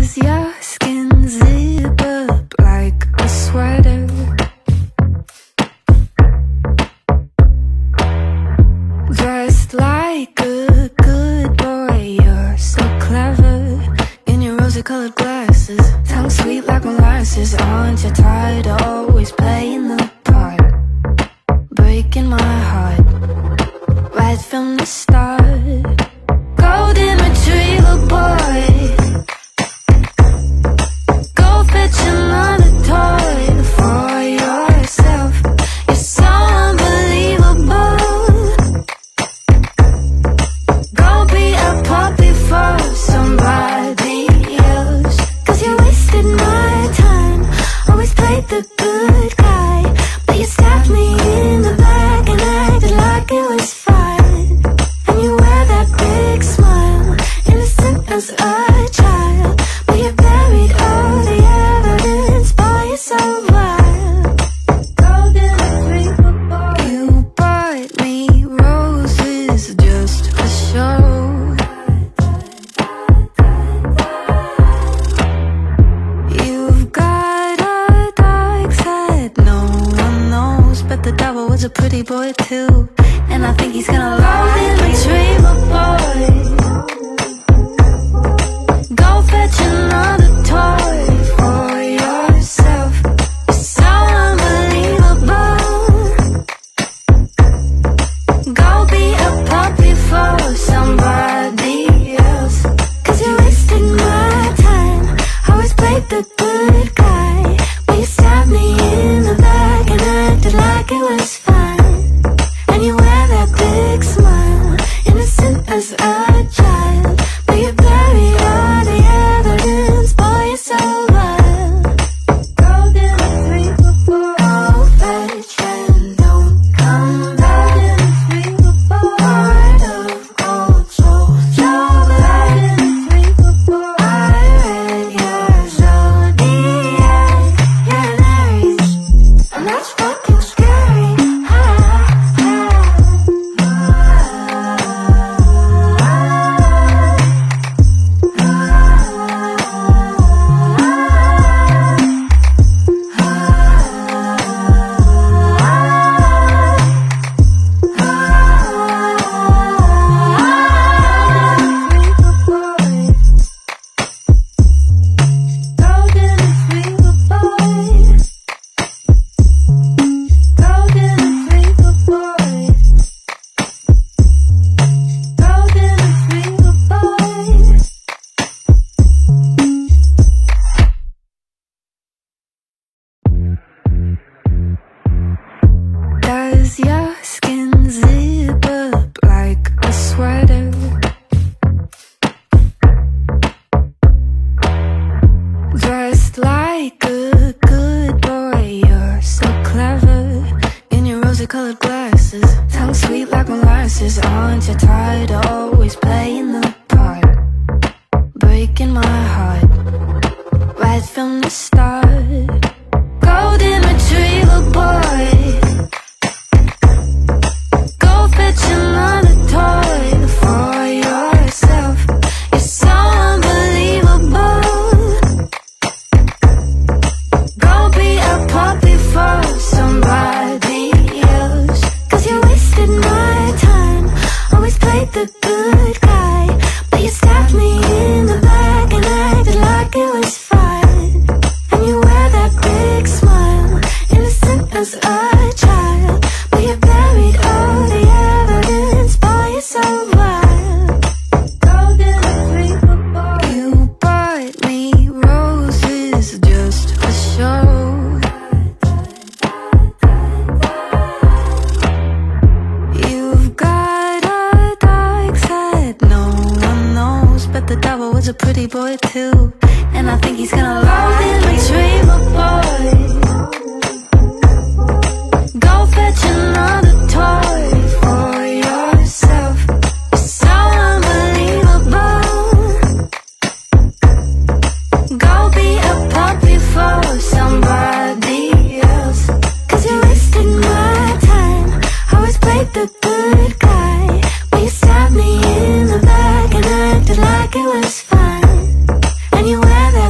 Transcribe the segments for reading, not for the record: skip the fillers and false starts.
Does your skin zip up like a sweater? Dressed like a good boy, you're so clever. In your rosy-colored glasses, tongue sweet like molasses. Aren't you tired of always playing the part? Breaking my heart right from the start. Golden retriever boy, go fetch another toy for yourself. You're so unbelievable. Go be a puppy for somebody else. 'Cause you wasted my time, always played the good guy, but you stabbed me in the back and acted like it was fine. And you wear that big smile, innocent as a child, but you buried all the evidence. Boy, you're so wild. Golden retriever boy, you bought me roses just for show. You've got a dark side no one knows, but the devil was a pretty boy too, and I think he's gonna love it. Retriever boy, go fetch another toy for yourself. You're so unbelievable. Go be a puppy for somebody else. 'Cause you wasted my time, always played the good guy, but you stabbed me in the back and acted like it was fine. And you wear that big smile, innocent as a child, but you buried all the evidence. Boy, you're so wild. Golden retriever boy, oh, fetch and don't come back. Golden retriever boy, heart of gold, so golden retriever boy. I read your zodiac, you're an Aries, and that's fucking scary. Does your skin zip up like a sweater? Dressed like a good boy, you're so clever. In your rosy-colored glasses, tongue sweet like molasses. Aren't you tired of always playing the part? Breaking my heart right from the start. Golden retriever boy, go fetch another toy for yourself. You're so unbelievable. Go be a puppy for somebody else. 'Cause you wasted my time, always played the good guy, but you stabbed me in the back and acted like it was fine. And you wear that big smile, innocent as a child, but you buried all the evidence. Boy, you're so wild. Golden retriever boy, you bought me roses just for show. You've got a dark side no one knows, but the devil was a pretty boy too, and I think he's gonna love it. Retriever boy, go fetch another toy for yourself. You're so unbelievable. Go be a puppy for somebody else. 'Cause you wasted my time, always played the good guy, but you stabbed me in the back and acted like it was fine. And you wear that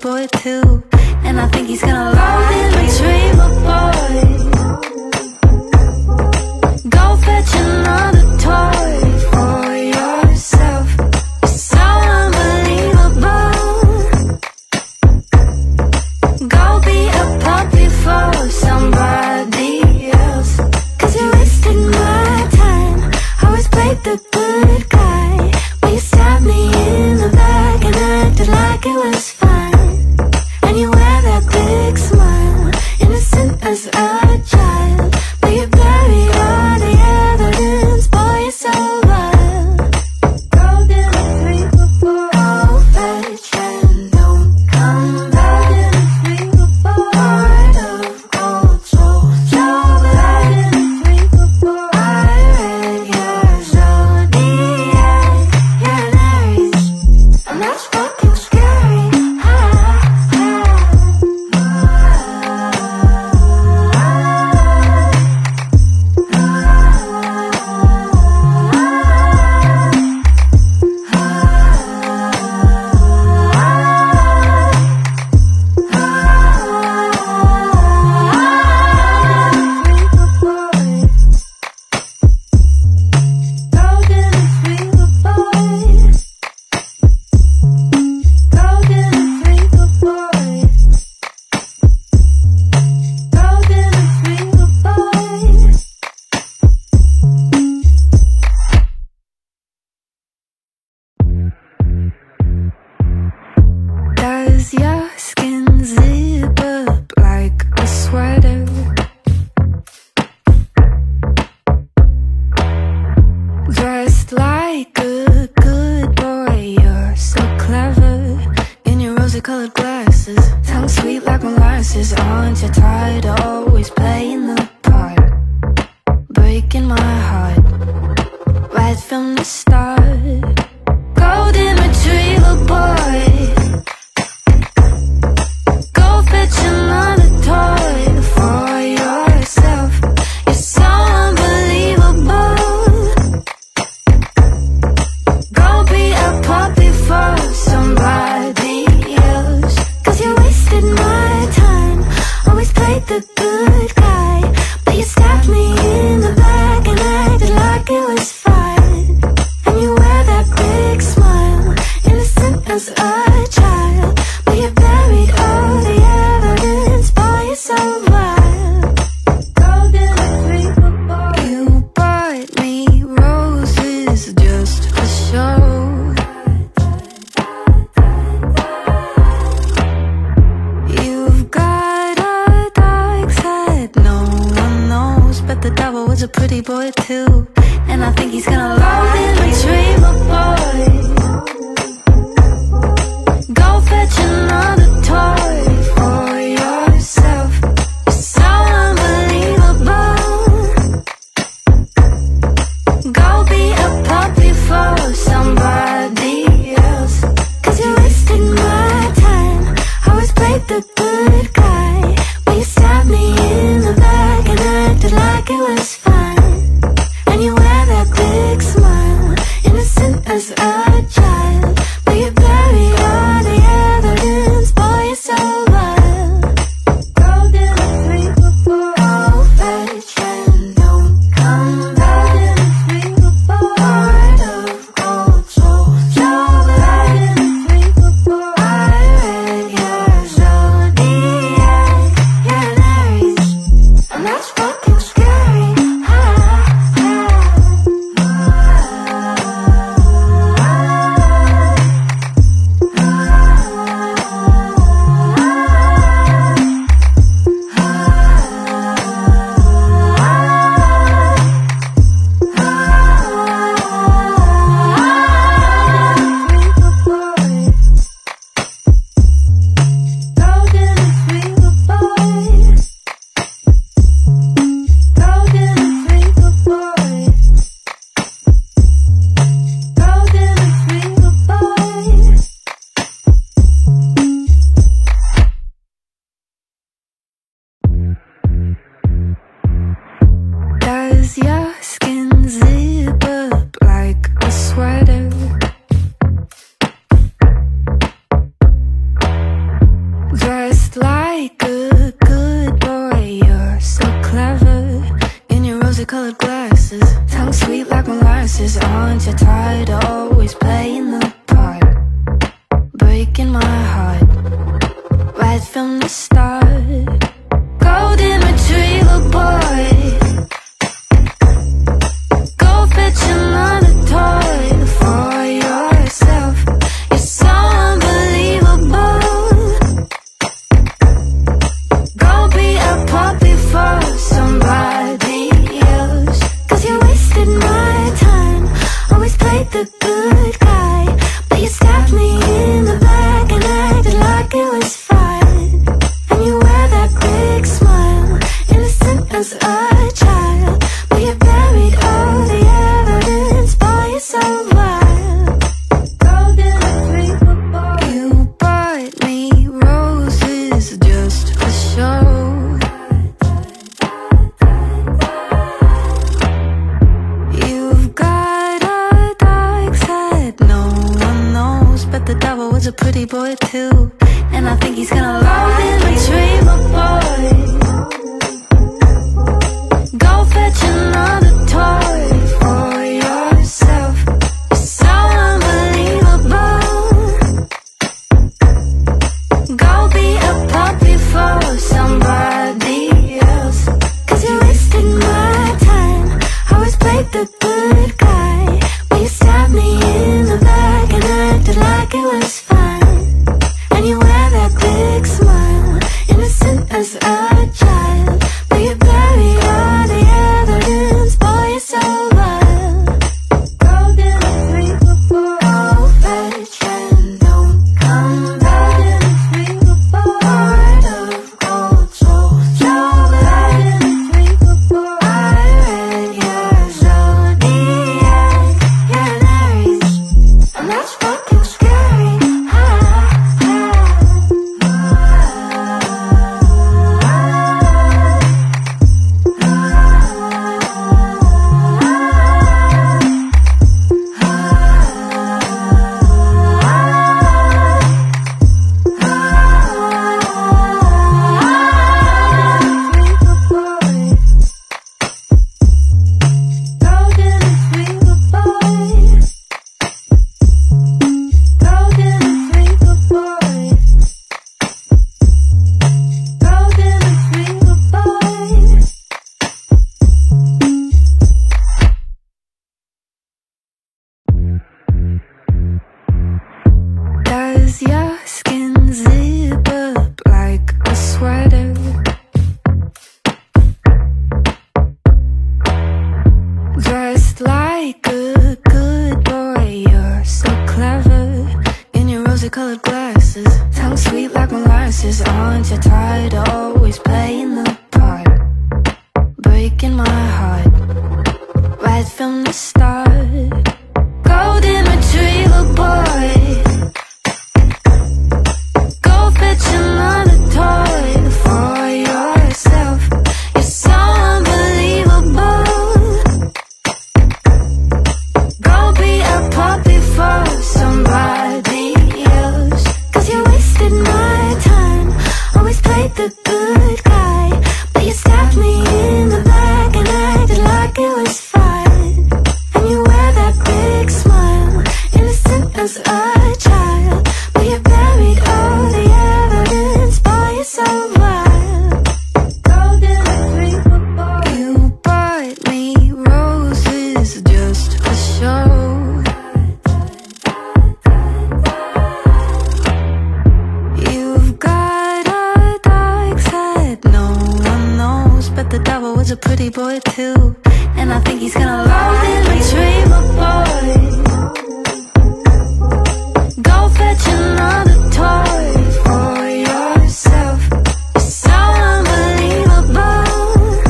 boy too, and I think he's gonna love it. Retriever boy, go fetch another toy for yourself. You're so unbelievable. Go be a puppy for somebody else, 'cause you're wasting my time. I always played the good guy, but you stabbed me in the back and acted like it was fine. And you wear that big smile, innocent as a child, but you bury all the evidence. Boy, you're so wild. Golden retriever boy, go fetch and don't come back. Golden retriever boy, heart of gold, so bad. Golden retriever boy, I read your zodiac, you're an Aries, and that's fucking scary. Does your skin zip up like a sweater? Dressed like a good boy, you're so clever in your rosy-colored glasses, tongue sweet like molasses. Aren't you tired of always playing the part, breaking my heart right from the start? Golden retriever boy, go fetch another toy for yourself. You're so unbelievable. Go be a puppy for somebody else, 'cause you wasted my time. Always played the good guy, but you stabbed me in the back and acted like it was fine. And you wear that big smile, innocent as a child, but you buried all the evidence. Boy, you're so wild. Golden retriever boy, you bought me roses just for show. You've got a dark side no one knows, but the devil was a pretty boy too, and I think he's gonna love it. Retriever boy, go fetch another toy for yourself. You're so unbelievable. Go be a puppy for somebody else, 'cause you're wasting my time. I always played the good guy, but you stabbed me in the back and acted like it was fine. And you wear that big smile, innocent as a child, but you bury all the evidence. Boy, you're so wild. Golden retriever boy, go fetch and don't come back. Golden retriever boy, heart of gold, so bad. Golden retriever boy, I read your zodiac, you're an Aries, and that's fucking scary. rosy-colored glasses, tongue sweet like molasses. Aren't you tired of always playing the part, breaking my heart right from the start? Golden retriever boy, go fetch another toy for yourself. You're so unbelievable. Go be a puppy for somebody else, 'cause you wasted my time. Always played the good guy, but you stabbed me in the back and acted like it was fine. And you wear that big smile, innocent as a child, but you buried all the evidence. Boy, you're so wild. Golden retriever boy, you bought me roses just for show. You've got a dark side no one knows, but the devil was a pretty boy too, and I think he's gonna love it. Retriever boy, go fetch another toy for yourself. You're so unbelievable. Go be a puppy for somebody else, 'cause you wasted my time. Always played the good guy, but you stabbed me in the back and acted like it was fine. And you wear that big smile, innocent as a child, but you bury all the evidence. Boy, you're so wild. Golden retriever boy, go fetch and don't come back. Golden retriever boy, heart of gold, so golden retriever boy. I read your zodiac, you're an Aries, and that's fucking scary. Does your skin zip up like a sweater? Dressed like a good boy, you're so clever. In your rosy-colored glasses, tongue sweet like molasses. Aren't you tired of always playing the part, breaking my heart right from the start? Golden retriever boy, go fetch another toy for yourself. You're so unbelievable. Go be a puppy for somebody else, 'cause you wasted my time. Always played the good guy, but you stabbed me in the back and acted like it was fine. And you wear that big smile, innocent as a child, but you buried all the evidence. Boy, you're so wild. Golden retriever boy, you bought me roses just for show. You've got a dark side no one knows, but the devil was a pretty boy too, and I think he's gonna love it. Retriever boy, go fetch another toy for yourself. You're so unbelievable.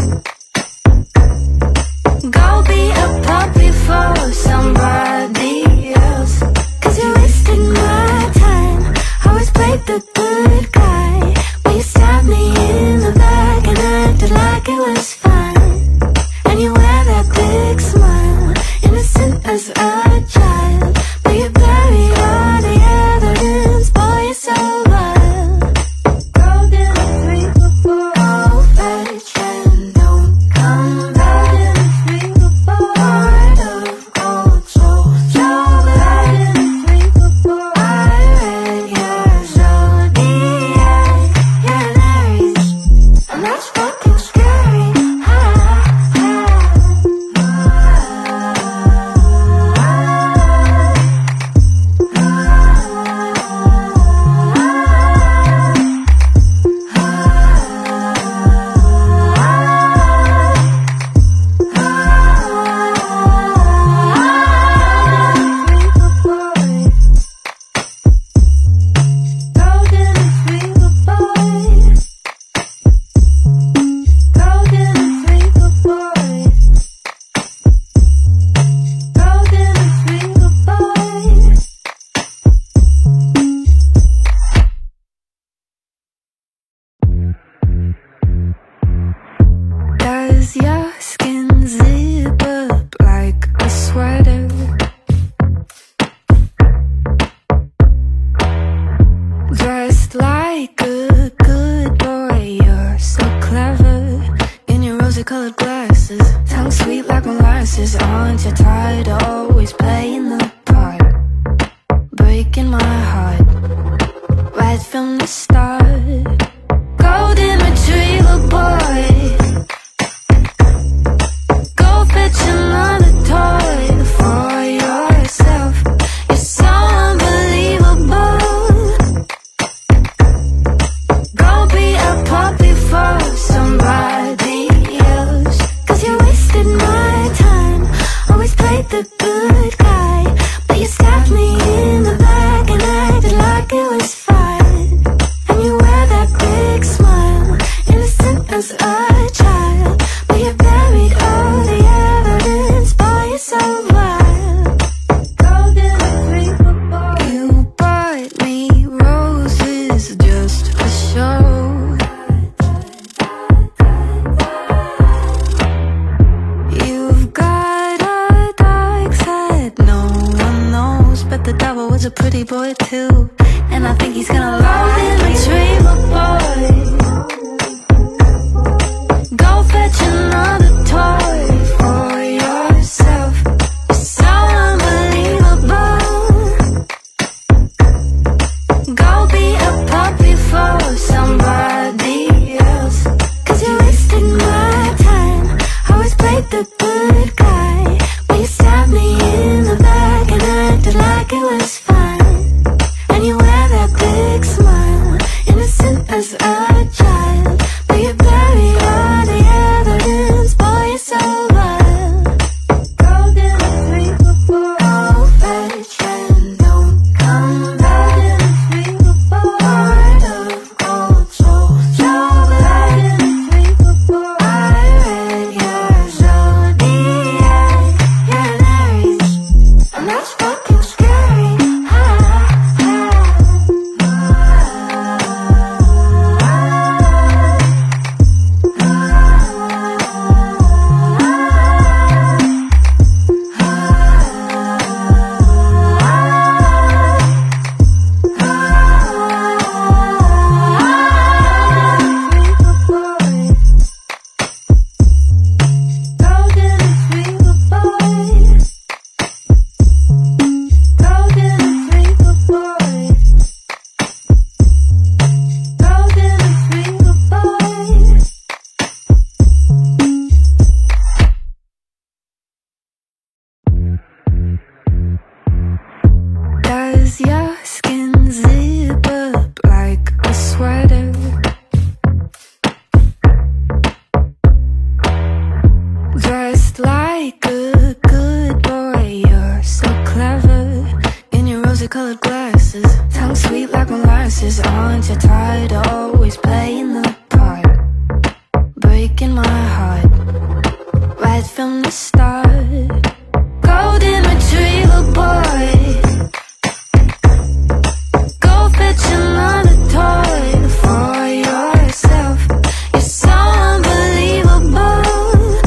Go be a puppy for somebody else, 'cause you wasted my time. Always played the good guy, but you stabbed me in the back and acted like it was fine. And you wear that big smile, innocent as a child, but you bury all the evidence. Boy, you're so wild. Golden retriever boy, go fetch and don't come back. glasses. Aren't you tired of always playing the part, breaking my heart right from the start? Golden retriever boy, go fetch another toy for yourself. You're so unbelievable. Go be a puppy for somebody else, 'cause you wasted my time. Always played the good guy, but you stabbed me in the back and acted like it was fine. And you wear that big smile, innocent as a child, but you buried all the evidence. Boy, you're so wild. Golden retriever boy, you bought me roses just for show. You've got a dark side no one knows, but the devil was a pretty boy too, and I think he's gonna love it. Retriever boy, go fetch another toy for yourself. You're so unbelievable. Go be a puppy for somebody else, 'cause you wasted my time. Always played the good guy, but you stabbed me in the back and acted like it was fine. And you wear that big smile, innocent as a child, but you buried all the evidence. Boy, you're so wild. Golden retriever boy, go fetch and don't come back. Golden retriever boy, heart of gold, so black. Golden retriever boy, I read your zodiac, you're an Aries, and that's fucking scary. Does your skin zip up like a sweater? Dressed like a good boy, you're so clever in your rosy-colored glasses, tongue sweet like molasses. Aren't you tired of always playing the part, breaking my heart right from the start? Golden retriever boy, go fetch another toy for yourself. You're so unbelievable.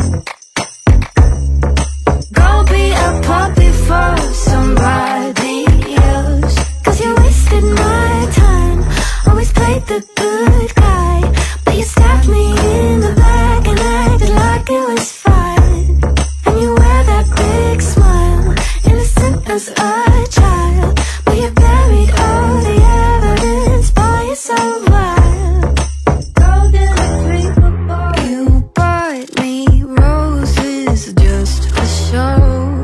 Go be a puppy for somebody else, 'cause you wasted my time. Always played the good guy, but you stabbed me in the back and acted like it was fine. And you wear that big smile, innocent as a child, but you buried all the evidence. Boy, you're so wild. Golden retriever boy, you bought me roses just for show.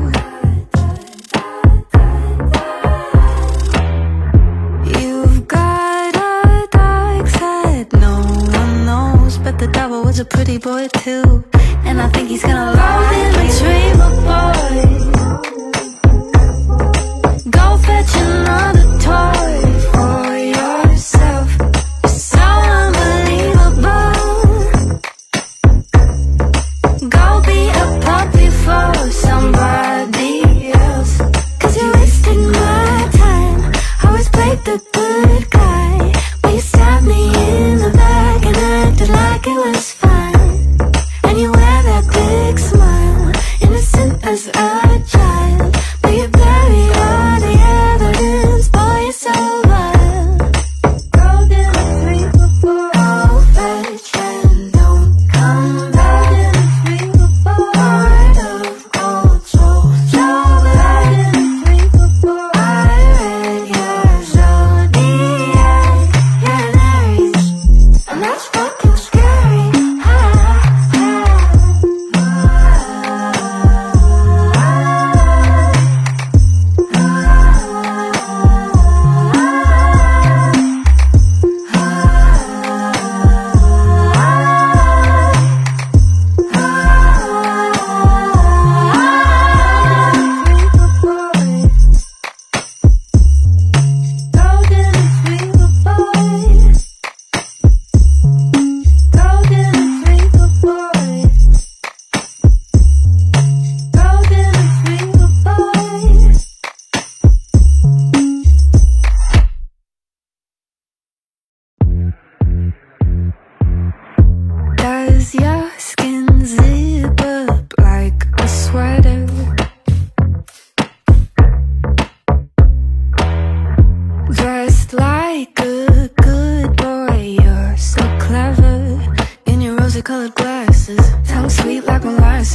You've got a dark side no one knows, but the devil was a pretty boy too, and I think he's gonna love it. Retriever boy, go fetch another toy for yourself. You're so unbelievable. Go be a puppy for somebody else, 'cause you wasted my time. Always played the good guy, but you stabbed me in the back and acted like it was fine. And you wear that big smile, innocent as a child, but you buried all the evidence. Boy, you're so wild. Golden retriever boy, go fetch and don't come back. Golden retriever boy, heart of gold.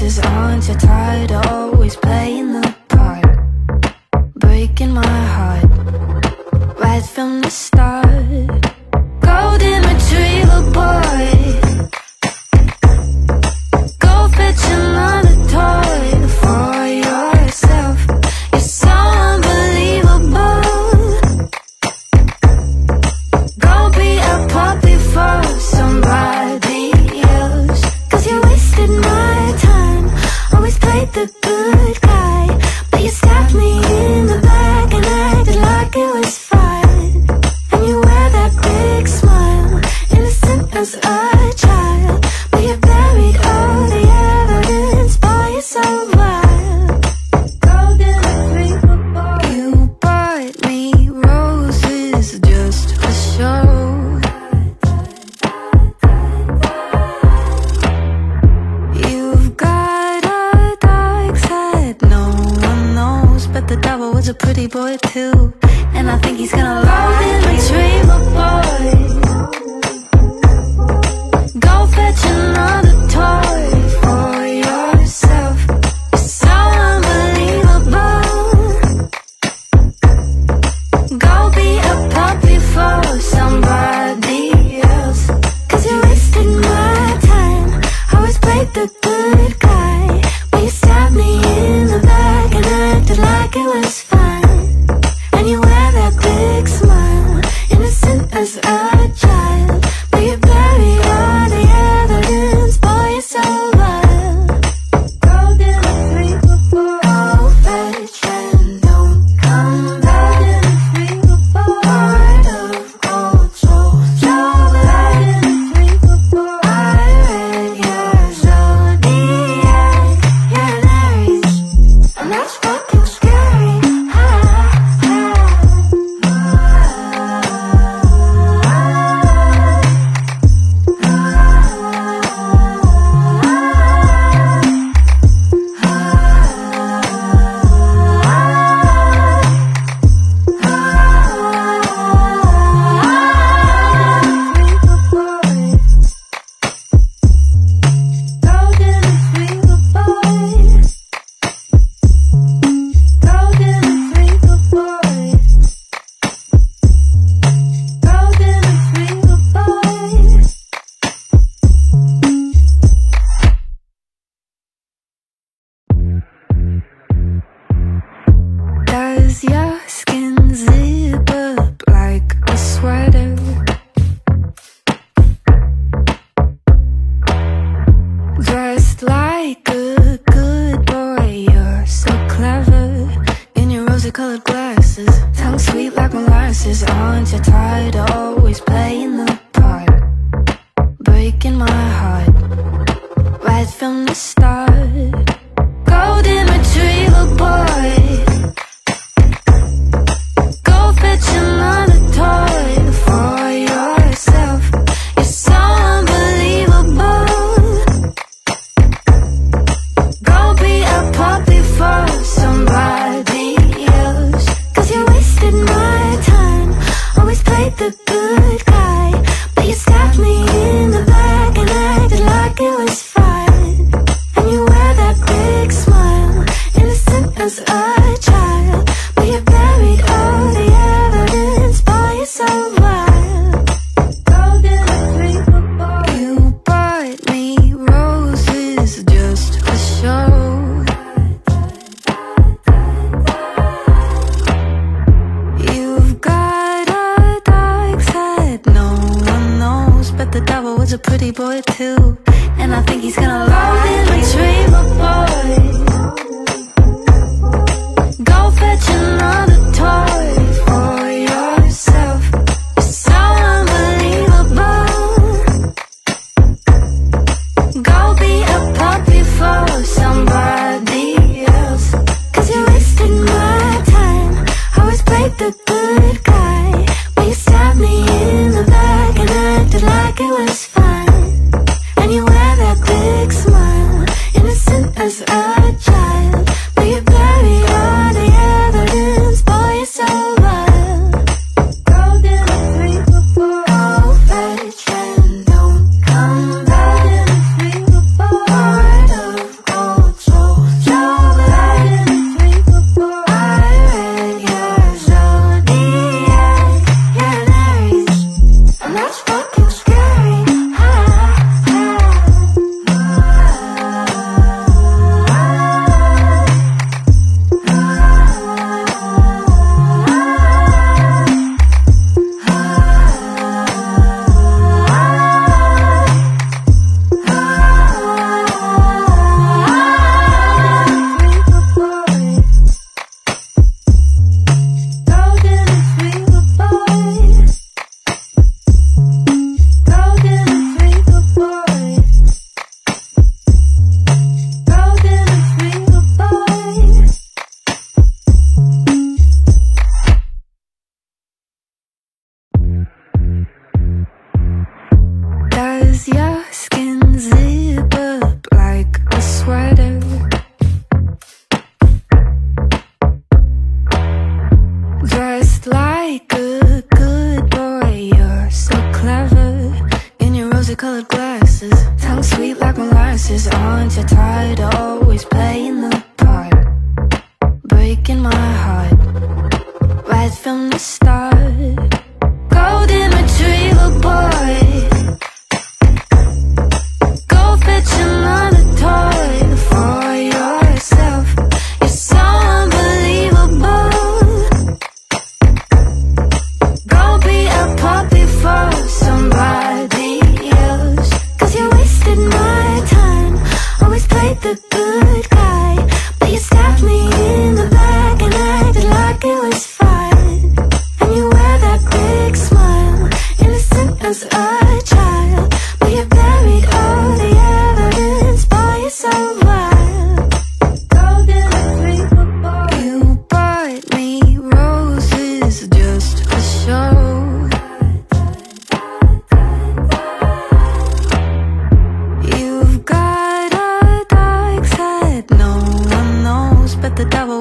Cause aren't you tired of always playing the part, breaking my heart right from the start? Golden retriever boy, go fetch another toy for yourself. You're so unbelievable. Go be a puppy for somebody else. Cause you wasted my time, always played the good guy, but you stabbed me in the back and acted like it was fine. And you wear that big smile, innocent as a child, but you buried all the evidence, boy, you're so wild. Golden retriever boy, you bought me roses just for show. You've got a dark side no one knows, but the devil was a pretty boy too, and I think he's gonna love it. Retriever boy, go fetch another toy for yourself. You're so unbelievable. Go be a puppy for somebody else. Cause you wasted my time, always played the good guy, but you stabbed me in the back and acted like it was fine. And you wear that big smile, innocent as a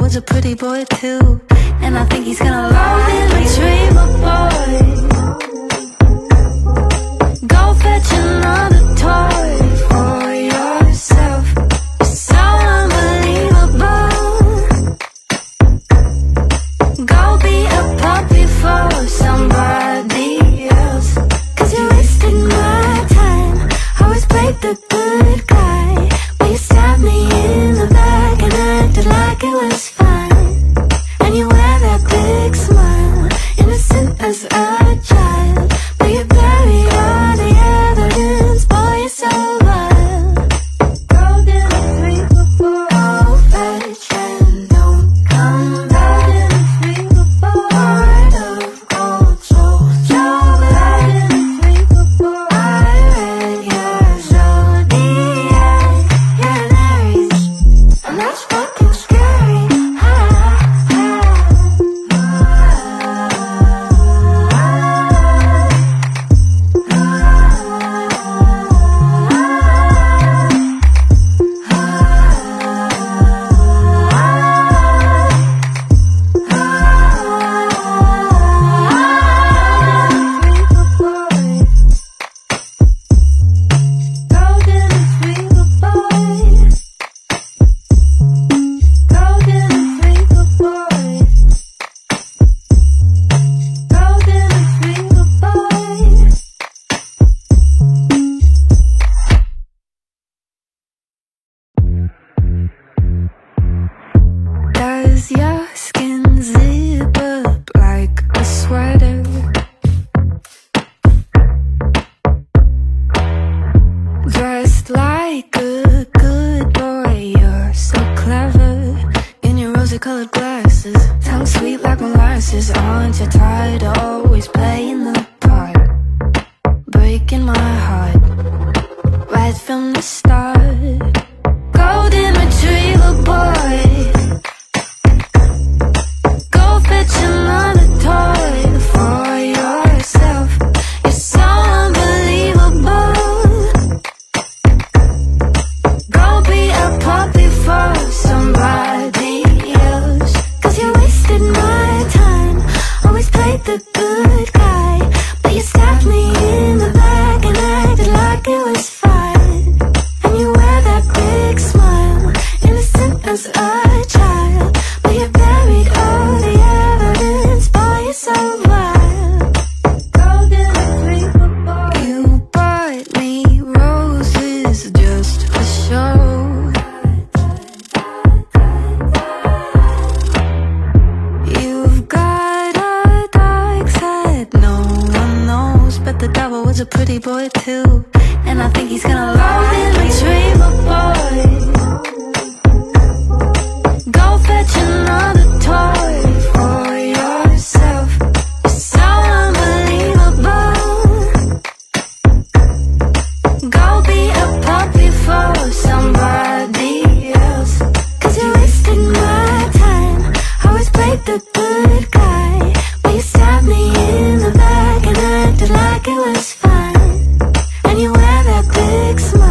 was a pretty boy too, and I think he's gonna golden retriever boy. Go fetch another toy for yourself. You're so unbelievable. Go be a puppy for somebody else, 'cause you're wasting my time. I always played the good guy, but you stabbed me in the back and acted like it was fine. And you wear that big smile, innocent as a child, but you bury all the evidence. Boy, you're so wild. Golden retriever boy, go fetch and don't come back. Golden retriever boy, heart of gold, so golden retriever boy. I read your zodiac, you're an Aries, and that's fucking scary. Does your skin zip up like a sweater? Dressed like a good boy, you're so clever. In your rosy-colored glasses, tongue sweet like molasses. Aren't you tired of always playing the part, breaking my heart right from the start? Golden retriever boy, go fetch another toy for yourself. You're so unbelievable. Go be a puppy for somebody else, 'cause you wasted my time. Always played the good guy, but you stabbed me in the back and acted like it was fine. And you wear that big smile, innocent as a child, but you buried all the evidence. Boy, you're so wild. Golden retriever boy, you bought me roses just for show. You've got a dark side no one knows, but the devil was a pretty boy too, and I think he's gonna golden retriever boy. Go fetch another toy for yourself. You're so unbelievable. Go be a puppy for somebody else, 'cause you're wasting my time. I always played the good guy, but you stabbed me in the back and acted like it was fine. And you wear that big smile,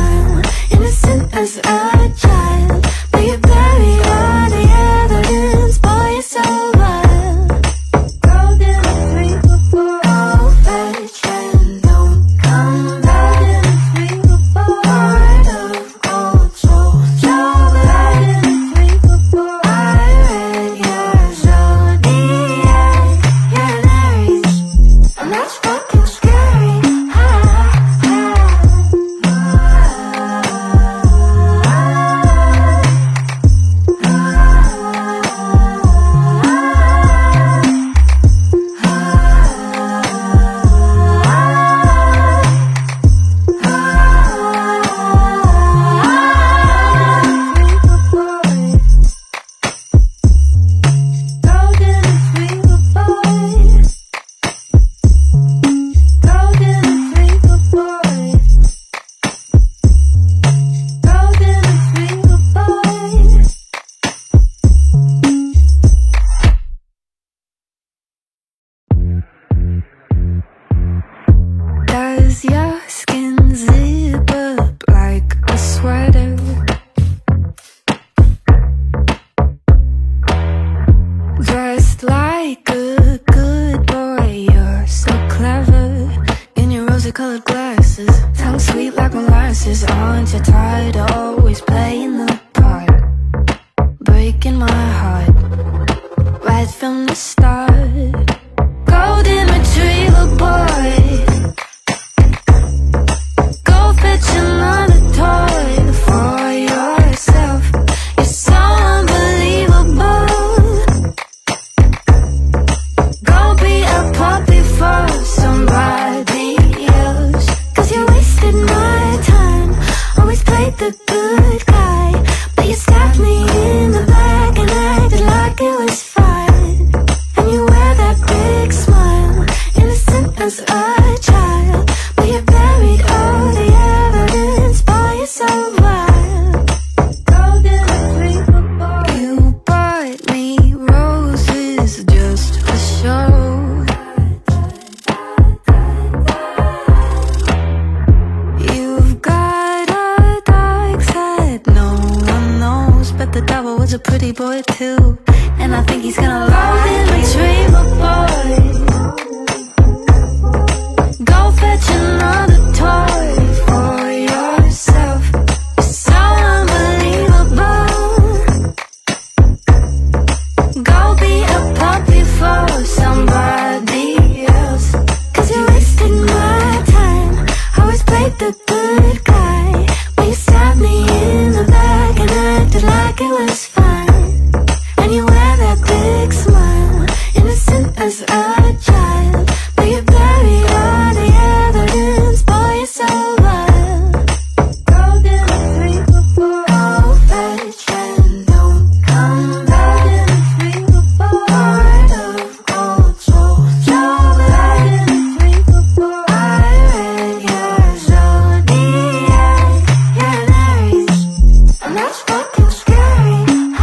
breaking my heart right from the start. Golden retriever boy, go fetch another toy for yourself. You're so unbelievable. Go be a puppy for somebody else, 'cause you wasted my time. Always played the good guy, but you stabbed me in the back and acted like it was fine. And you wear that big smile, innocent as a child, but you buried all the evidence. Boy, you're so wild. Golden retriever boy, you bought me roses just for show. You've got a dark side no one knows, but the devil was a pretty boy too, and I think he's gonna love it. Retriever boy, go fetch another toy for yourself. You're so unbelievable. Go be a puppy for somebody else, 'cause you wasted my time. Always played the good guy, but you stabbed me in the back and acted like it was fine. And you wear that big smile, innocent as a child, but you buried all the evidence. Boy, you're so wild. Golden retriever boy, old fashioned, don't come back. Golden retriever boy, heart of gold, so golden retriever boy. I read your zodiac, you're an Aries, and that's fucking scary.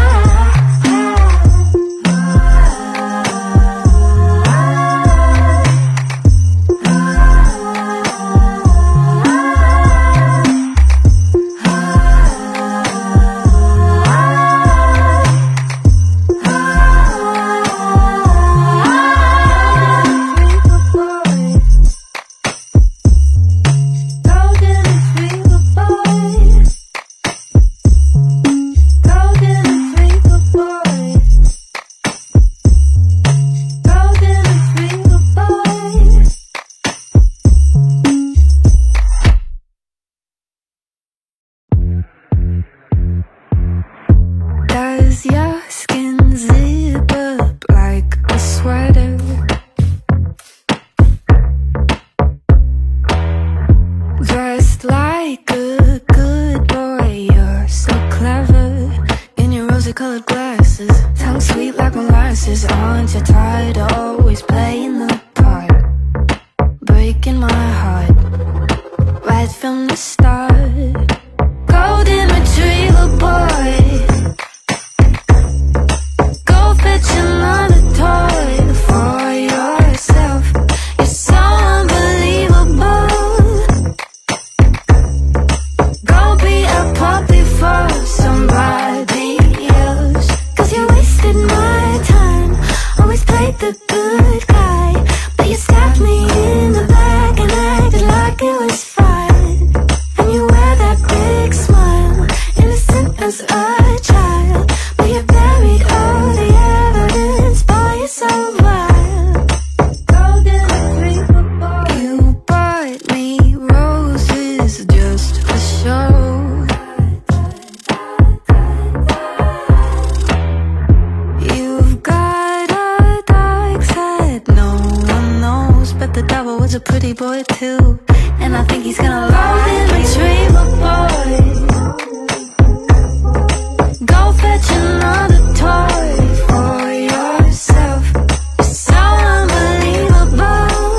Does your skin zip up like a sweater? Dressed like a good boy, you're so clever. In your rosy-colored glasses, tongue sweet like molasses. Aren't you tired of always playing the part? Breaking my heart right from the start. Golden retriever boy, go fetch another toy for yourself. You're so unbelievable. Go be a puppy for somebody else, 'cause you wasted my time. Always played the good guy, but you stabbed me in the back and acted like it was fine. And you wear that big smile, innocent as a child, but you buried all the evidence. Boy, you're so wild. Golden retriever boy, you bought me roses just for show. You've got a dark side no one knows, but the devil was a pretty boy too, and I think he's gonna love it. Retriever boy, go fetch another toy for yourself. You're so unbelievable.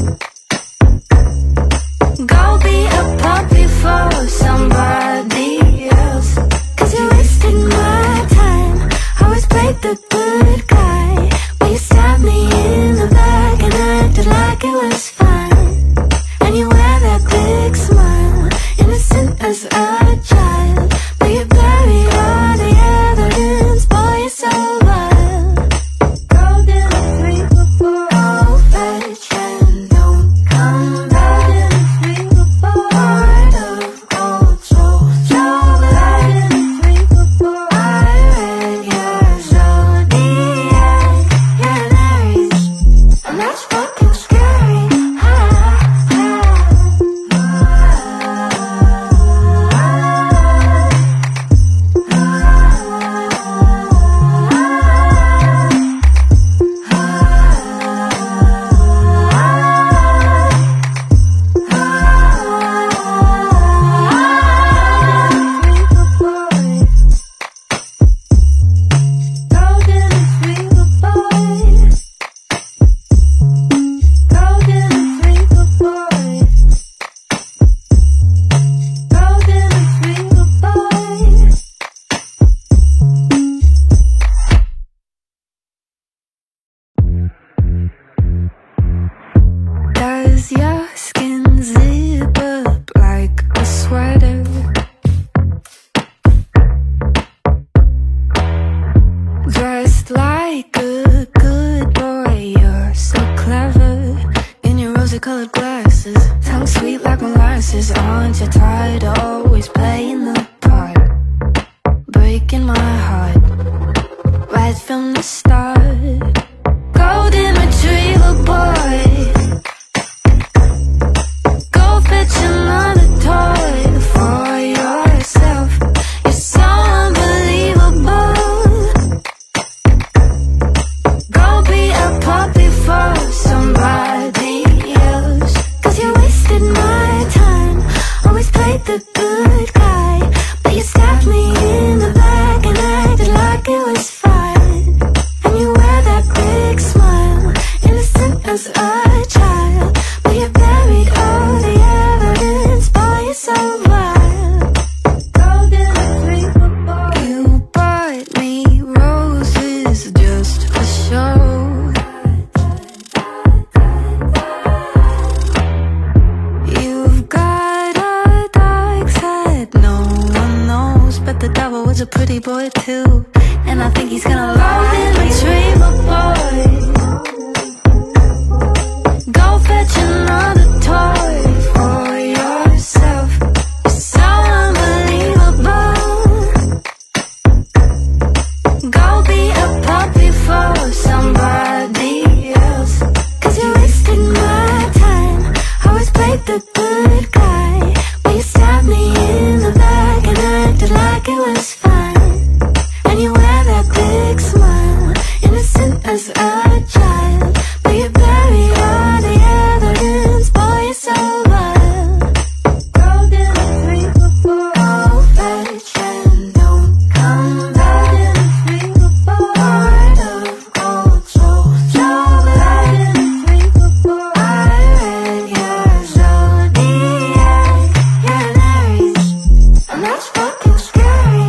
Go be a puppy for somebody else, 'cause you wasted my time. Always played the good guy, but you stabbed me in the back and acted like it was fine. And you wear that big smile, innocent as a like a good boy, you're so clever. In your rosy-colored glasses, tongue sweet like molasses. Aren't you tired of always playing the part, breaking my heart right from the start? Golden retriever boy, go fetch another toy for yourself. You're so unbelievable. Go be a puppy for somebody else. 'Cause you wasted my time, always played the good guy, but you stabbed me in the back and acted like it was fine. And you wear that big smile, innocent as a child, but you buried all the evidence. Boy, you're so wild. Golden retriever boy, you bought me roses just for show. You've got a dark side no one knows, but the devil was a pretty boy too, and I think he's gonna love it. Retriever boy, go fetch another toy for yourself. You're so unbelievable. Go be a puppy for somebody else. 'Cause you wasted my time, always played the good guy, but you stabbed me in the back and acted like it was fine. And you wear that big smile, innocent as a child, but you bury all the evidence. Boy, you're so wild. Golden retriever boy, go fetch and don't come back. Golden retriever boy, heart of gold, so golden retriever boy. I read your zodiac, you're an Aries, and that's fucking scary.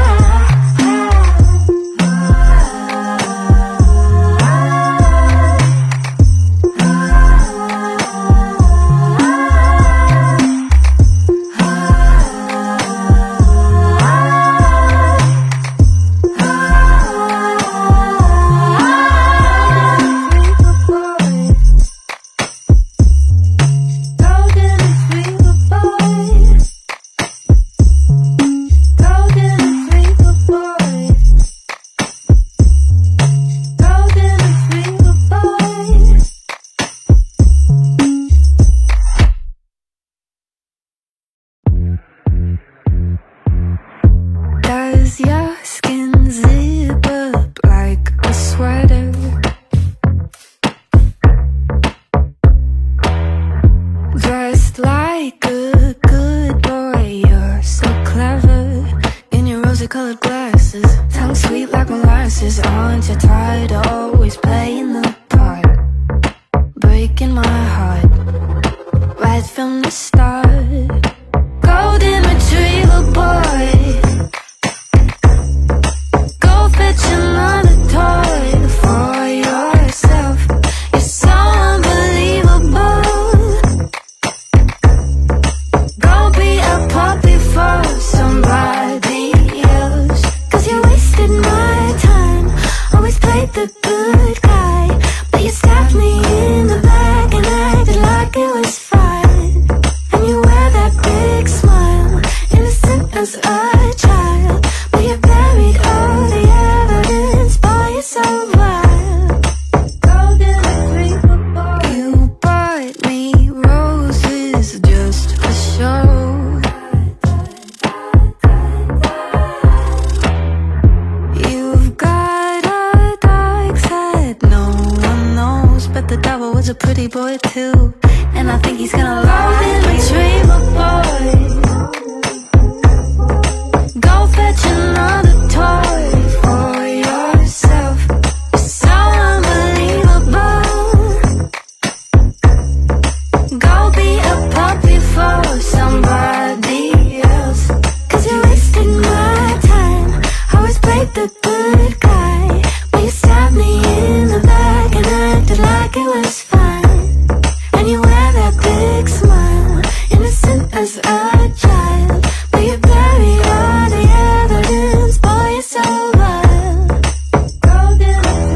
Does your skin zip up like a sweater? Dressed like a good boy, you're so clever. In your rosy-colored glasses, tongue sweet like molasses. Aren't you tired of always playing the part, breaking my heart right from the start? Golden retriever boy, go fetch another toy for yourself. You're so unbelievable. Go be a puppy for somebody else. 'Cause you wasted my time, always played the good guy, but you stabbed me in the back and acted like it was fine. And you wear that big smile, innocent as a child, but you buried all the evidence. Boy, you're so wild. Golden retriever boy, you bought me roses just for show. You've got a dark side no one knows, but the devil was a pretty boy too, and I think he's gonna love it. Retriever boy, go fetch another toy for yourself. You're so unbelievable. Go be a puppy for somebody else. 'Cause you wasted my time, always played the good guy, but you stabbed me in the back and acted like it was fine. And you wear that big smile, innocent as a child, but you buried all the evidence. Boy, you're so wild. Golden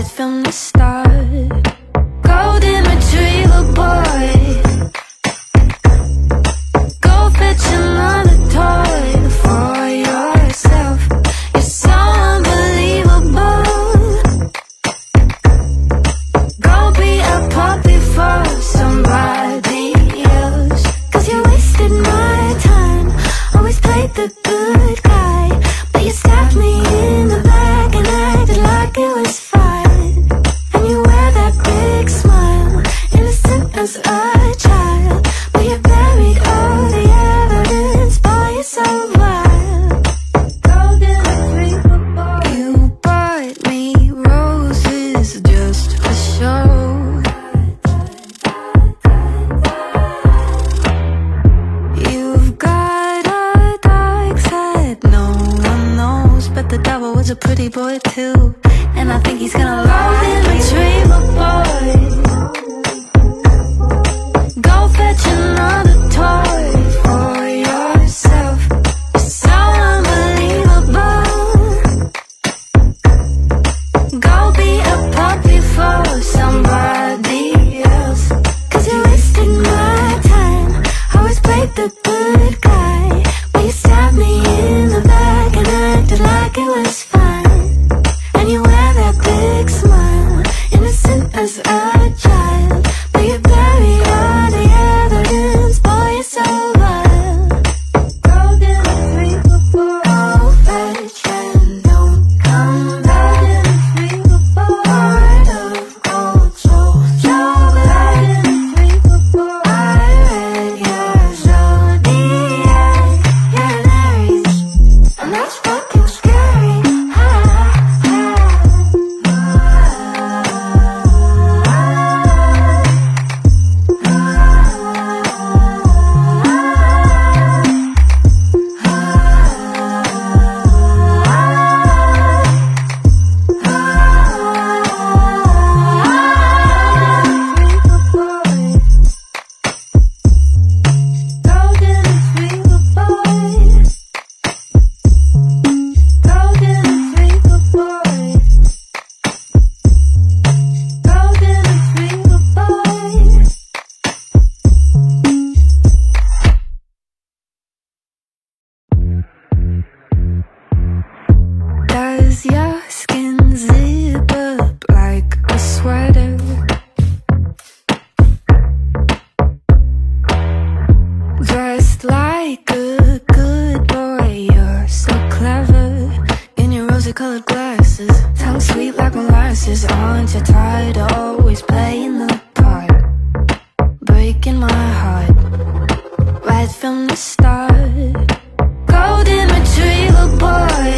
right from the start. Golden retriever boy, go fetch another toy for yourself. You're so unbelievable. Go be a puppy for somebody else. 'Cause you wasted my time, always played the good guy, but you stabbed me in the back and acted like it was fine. And you wear that big smile, innocent as a child, but you buried all the evidence. Boy, you're so wild. Golden retriever boy, you bought me roses just for show. You've got a dark side no one knows, but the devil was a pretty boy too, and I think he's gonna golden retriever boy, go fetch another toy for yourself. You're so unbelievable. Go be a puppy for somebody else. 'Cause you wasted my time, always played the good guy, but you stabbed me in the back and acted like it was fine. And you wear that big smile, innocent as a child, but you buried all the evidence. Boy, you're so wild. Golden retriever boy, oh, fetch and don't come back. Golden retriever boy, heart of gold, so golden retriever boy. I read your zodiac, you're an Aries, and that's fucking scary. Does your skin zip up like a sweater? Dressed like a good boy, you're so clever. In your rosy-colored glasses, tongue sweet like molasses. Aren't you tired of always playing the part, breaking my heart right from the start? Golden retriever boy,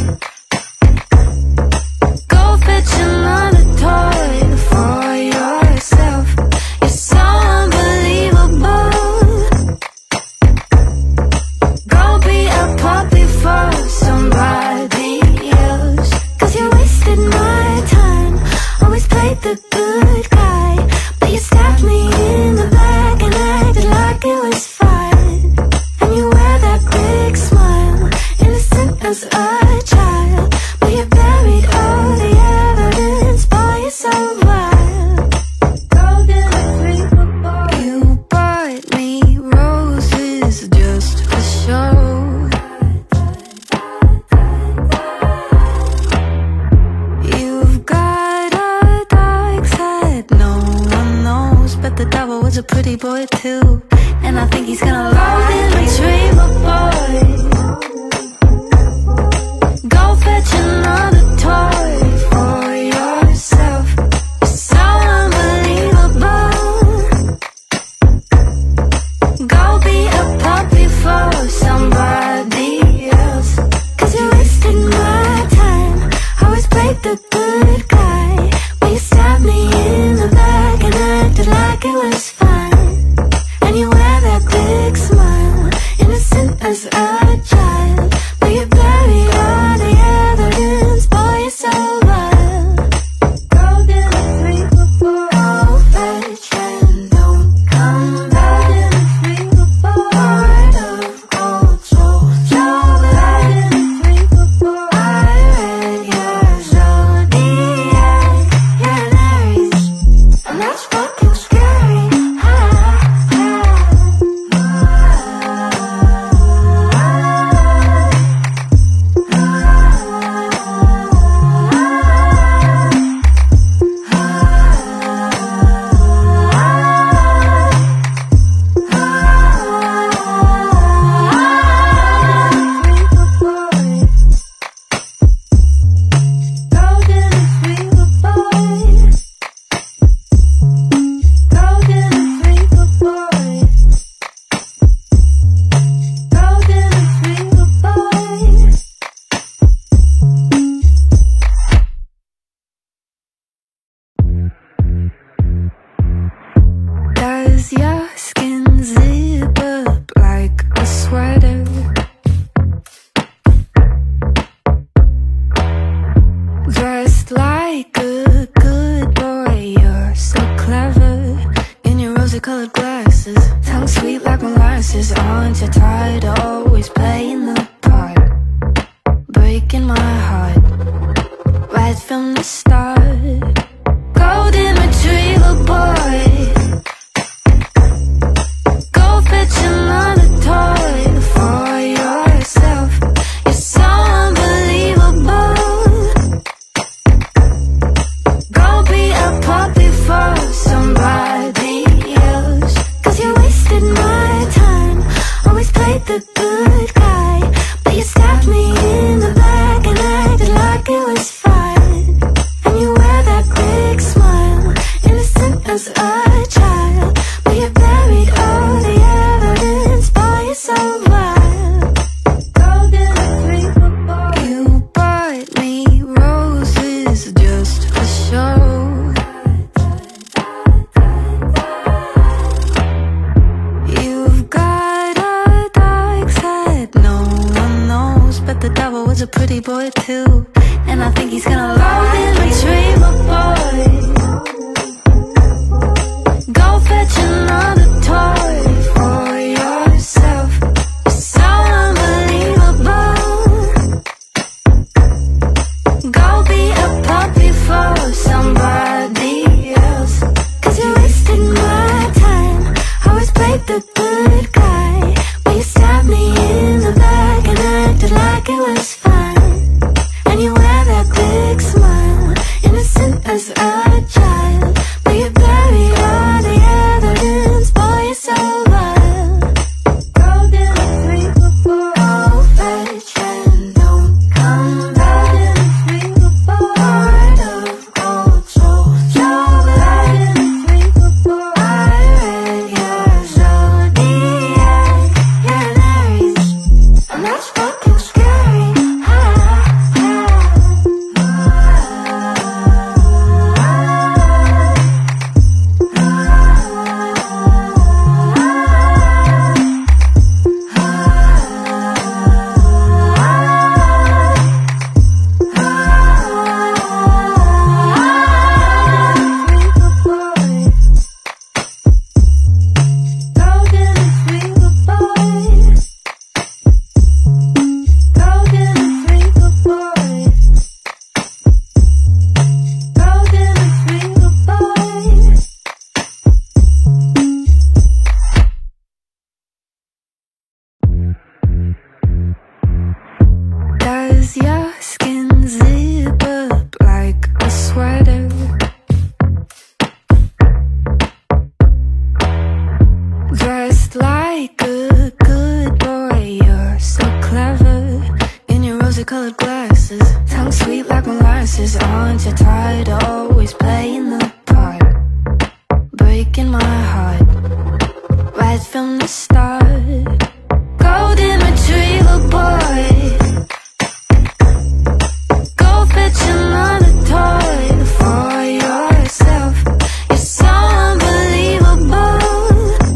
go fetch another toy for yourself. You're so unbelievable. Go be a puppy for somebody else. 'Cause you wasted my time, always played the good guy, but you stabbed me in the back and acted like it was fine. And you wear that big smile, innocent as a child, but you buried all the evidence. Boy, you're so wild. Golden retriever boy, you bought me roses just for show. You've got a dark side no one knows, but the devil was a pretty boy too, and I think he's gonna golden retriever boy, go fetch another toy for yourself. You're so unbelievable. Go be a puppy for somebody else. 'Cause you wasted my time, always played the good guy, but you stabbed me in the back and acted like it was fine. And you wear that big smile, innocent as a tired of always playing the part, breaking my heart right from the start. Golden retriever boy, go fetch another toy for yourself. You're so unbelievable. Go be a puppy for somebody else, 'cause you wasted my time. Always played the good guy, but you stabbed me in the back and acted like it was fine. And you wear that big smile, innocent as a child, but you buried all the evidence. Boy, you're so wild. Golden retriever boy, you bought me roses just for show. You've got a dark side no one knows, but the devil was a pretty boy too, and I think he's gonna golden retriever boy, go fetch another toy for yourself. You're so unbelievable. Go be a puppy for somebody else, 'cause you wasted my time. Always played the good guy, but you stabbed me in the back and acted like it was fine. And you wear that big smile, innocent as a child, but you buried all the evidence. Boy, you're so wild. Golden retriever boy, go fetch and don't come back. Golden retriever boy, heart of gold, so golden retriever boy. I read your zodiac, you're an Aries, and that's fucking scary. Does your skin zip up like a sweater? Dressed like a good boy, you're so clever in your rosy-colored glasses, tongue sweet like molasses. Aren't you tired of always playing the part, breaking my heart right from the start? Golden retriever boy, go fetch another toy for yourself. You're so unbelievable.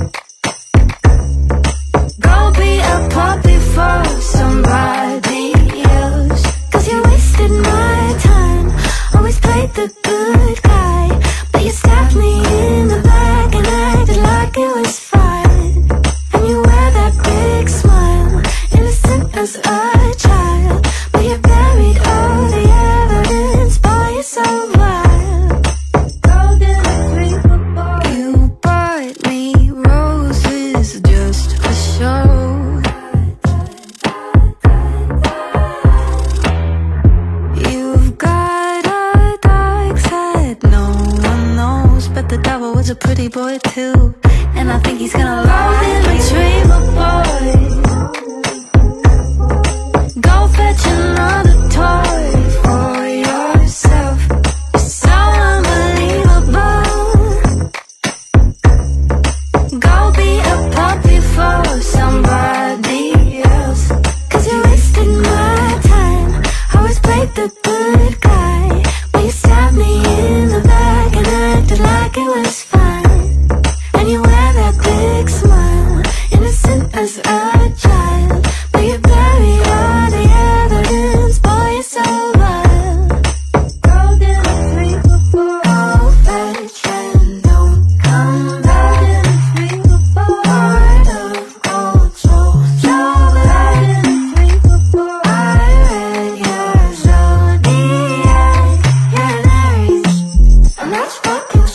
Go be a puppy for somebody else, 'cause you wasted my time. Always played the good guy, but you stabbed me in the back and acted like it was fine. And you wear that big smile, innocent as a child, but you buried all the evidence. Boy, you're so wild. Golden retriever boy, you bought me roses just for show. You've got a dark side no one knows, but the devil was a pretty boy too, and I think he's gonna golden retriever boy, go fetch another toy for yourself. You're so unbelievable. Go be a puppy for somebody else, 'cause you wasted my time. Always played the good guy, but you stabbed me in the back and acted like it was fine. And you wear that big smile, innocent as a child, but you buried all the evidence. Boy, you're so wild. Golden retriever boy, go fetch and don't come back. Golden retriever boy, heart of gold, so let's fucking